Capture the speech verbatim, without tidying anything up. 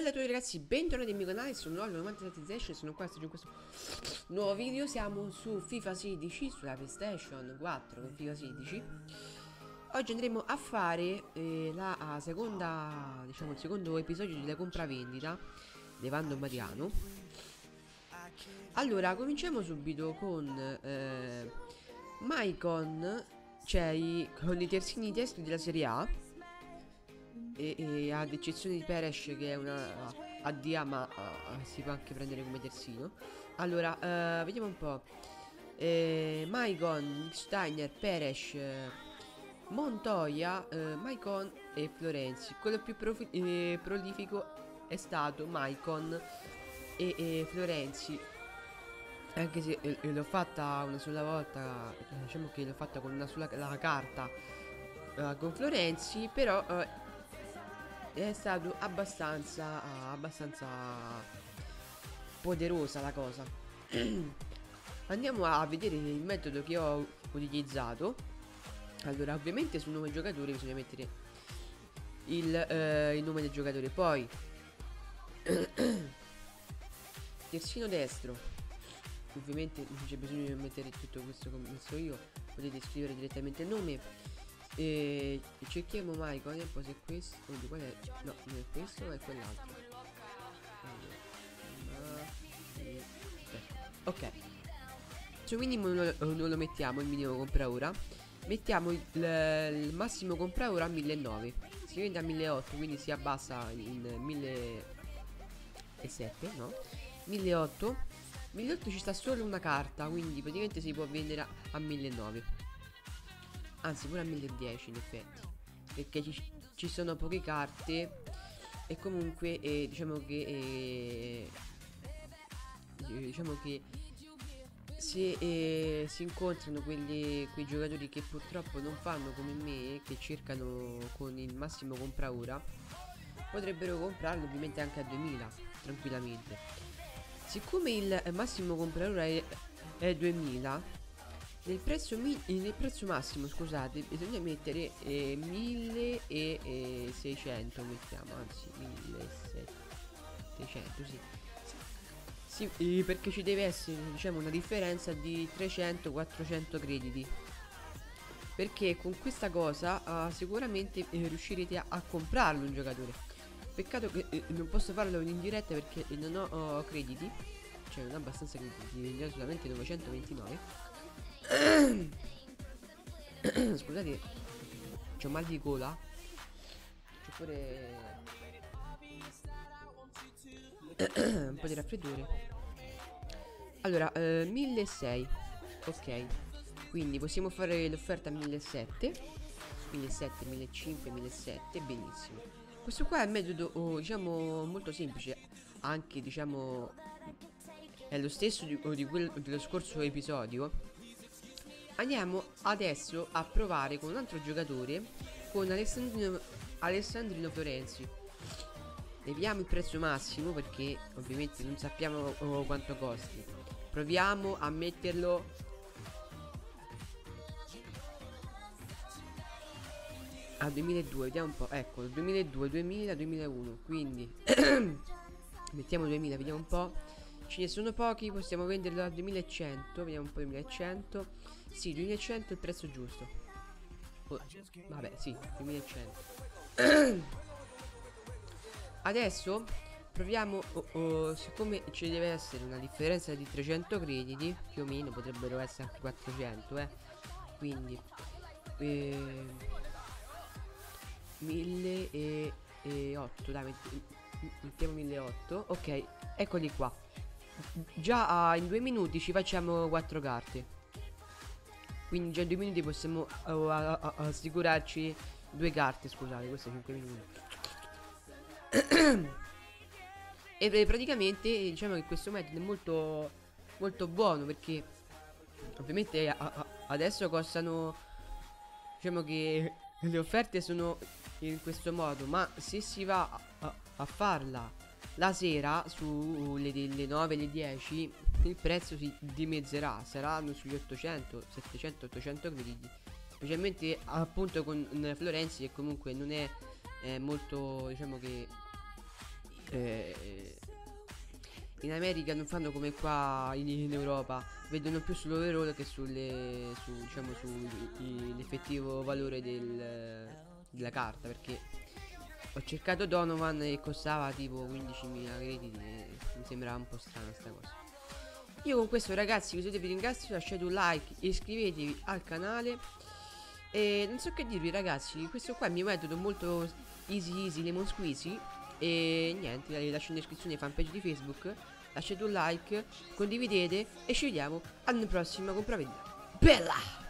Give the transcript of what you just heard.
Bella a tutti ragazzi, bentornati nel mio canale, sono Lollo novantasette Zash e sono qua oggi in questo nuovo video. Siamo su FIFA sedici, sulla PlayStation quattro con FIFA sedici. Oggi andremo a fare eh, la seconda, diciamo il secondo episodio della compravendita di Vando Mariano. Allora, cominciamo subito con eh, Maicon, cioè i, con i terzini destri della Serie A. E, e ad eccezione di Peres, che è una A D A, ma uh, si può anche prendere come terzino. Allora, uh, vediamo un po'. eh, Maicon, Steiner, Peres, eh, Montoya, eh, Maicon e Florenzi. Quello più eh, prolifico è stato Maicon e, e Florenzi. Anche se eh, l'ho fatta una sola volta, diciamo che l'ho fatta con una sola la carta uh, con Florenzi, però uh, è stato abbastanza uh, abbastanza poderosa la cosa. Andiamo a vedere il metodo che ho utilizzato. Allora, ovviamente sul nome giocatore bisogna mettere il, uh, il nome del giocatore. Poi terzino destro, ovviamente non c'è bisogno di mettere tutto questo come ho messo io, potete scrivere direttamente il nome. E cerchiamo Maicon, e poi se questo, oddio, qual è? No, non è questo, è quell'altro. Ok, sul minimo non lo, non lo mettiamo il minimo compra ora. Mettiamo il, il massimo compra ora a millenovecento. Si vende a milleottocento, quindi si abbassa in millesettecento, no? milleottocento. milleottocento ci sta solo una carta, quindi praticamente si può vendere a, a millenovecento. Anzi pure a milledieci in effetti, perché ci, ci sono poche carte. E comunque eh, diciamo che eh, Diciamo che se eh, si incontrano quelli, quei giocatori che purtroppo non fanno come me, che cercano con il massimo compra ora, potrebbero comprarlo ovviamente anche a duemila tranquillamente. Siccome il massimo compra ora è, è duemila, Nel prezzo, nel prezzo massimo, scusate, bisogna mettere eh, milleseicento, mettiamo, anzi millesettecento, sì. Sì, eh, perché ci deve essere, diciamo, una differenza di trecento quattrocento crediti. Perché con questa cosa uh, sicuramente eh, riuscirete a, a comprarlo un giocatore. Peccato che eh, non posso farlo in diretta perché non ho uh, crediti. Cioè non ho abbastanza crediti, ne ho solamente novecentoventinove. Scusate, c'ho mal di gola. C'ho pure un po' di raffreddore. Allora, eh, milleseicento. Ok, quindi possiamo fare l'offerta a millesettecento. millesettecento, millecinquecento, millesettecento. Benissimo. Questo qua è un metodo, oh, diciamo, molto semplice. Anche, diciamo, è lo stesso di, di quello dello scorso episodio. Andiamo adesso a provare con un altro giocatore, con Alessandrino, Alessandrino Florenzi. Leviamo il prezzo massimo perché ovviamente non sappiamo oh, quanto costi. Proviamo a metterlo a duemiladuecento, vediamo un po'. Ecco, duemiladuecento, duemila, duemilauno. Quindi mettiamo duemila, vediamo un po'. Ce ne sono pochi, possiamo venderlo a duemilacento. Vediamo un po', duemilacento. Sì, duemilacento è il prezzo giusto. Oh, vabbè, sì, duemilacento. Adesso proviamo, oh, oh, siccome ci deve essere una differenza di trecento crediti, più o meno potrebbero essere anche quattrocento, eh. Quindi eh, milleottocento, dai, mettiamo milleottocento. Ok, eccoli qua. Già uh, in due minuti ci facciamo quattro carte. Quindi già in due minuti possiamo uh, uh, uh, assicurarci due carte. Scusate, questo è cinque minuti. E praticamente diciamo che questo metodo è molto molto buono, perché ovviamente a, a, adesso costano, diciamo che le offerte sono in questo modo, ma se si va a, a, a farla la sera sulle delle nove alle dieci il prezzo si dimezzerà, saranno sugli ottocento, settecento, ottocento crediti, specialmente appunto con Florenzi, che comunque non è eh, molto, diciamo che eh, in America non fanno come qua in, in Europa, vedono più sull'overall che sulle, su, diciamo, sull'effettivo valore del, della carta, perché ho cercato Donovan e costava tipo quindicimila crediti e mi sembrava un po' strana sta cosa. Io con questo ragazzi vi ringrazio, lasciate un like, iscrivetevi al canale e non so che dirvi ragazzi, questo qua è il mio metodo molto easy easy lemon squeezy. E niente, lascio in descrizione fanpage di Facebook, lasciate un like, condividete e ci vediamo alla prossima compravendita. Bella!